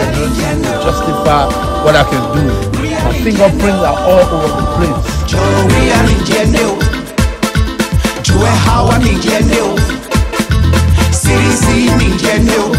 nothing to justify what I can do. My fingerprints are all over the place. Weah how I mean Genio. City mean Genio.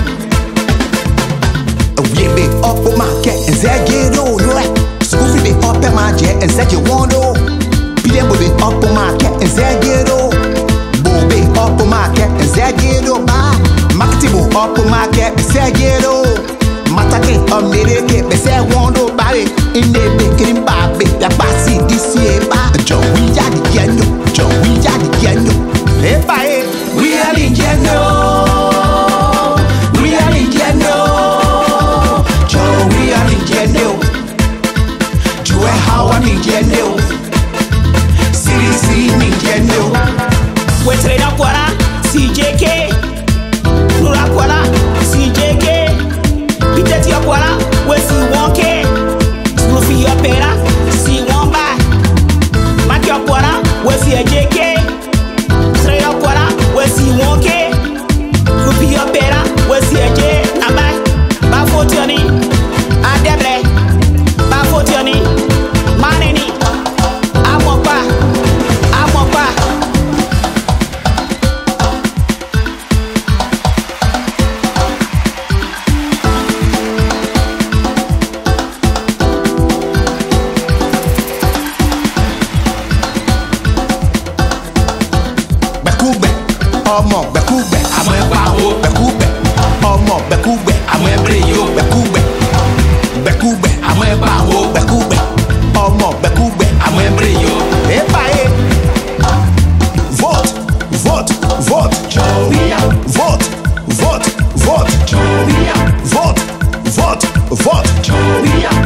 We be up on my cat and say get on. School be up at my jet and say you want to. Be up on my cat and say get on. Bo be up on my cat and say get on. Makatibo up on my cat and say get on. Matake America and say want to buy it. In the baking baby, la basi this year. Weah the Genio. Weah the Genio. We are in Genio. We are in Genio. We are in Genio. How I'm in Genio. City in Genio. We trade up Quara, CJK. Nura Quara, CJK. Piteti Quara, we see 1K. Snoopy Opera, see 1 by. Maki Quara, we see a JK. Trade up Quara, we see 1K. Snoopy Opera, we see a J. Nabai, Bafotoni, Adebre, Bafotoni. Maneni, Amopa, Amopa. Bekube, Omo, Bekube, I'm a baho, Bekube, Omo, Bekube, I'm a brio, Bekube, Bekube, I'm a baho, Bekube. Omo, Bekube, I'm a brio. Vote, vote, vote. Weah. Vote, vote, vote. Weah. Vote, vote, vote. Weah.